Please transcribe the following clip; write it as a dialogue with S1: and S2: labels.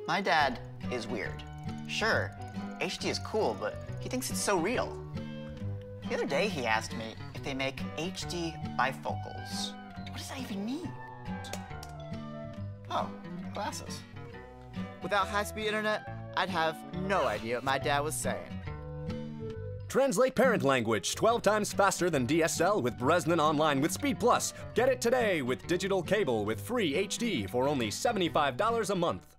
S1: My dad is weird. Sure, HD is cool, but he thinks it's so real. The other day he asked me if they make HD bifocals. What does that even mean? Oh, glasses.
S2: Without high-speed internet, I'd have no idea what my dad was saying.
S3: Translate parent language 12 times faster than DSL with Bresnan OnLine with Speed Plus. Get it today with digital cable with free HD for only $75 a month.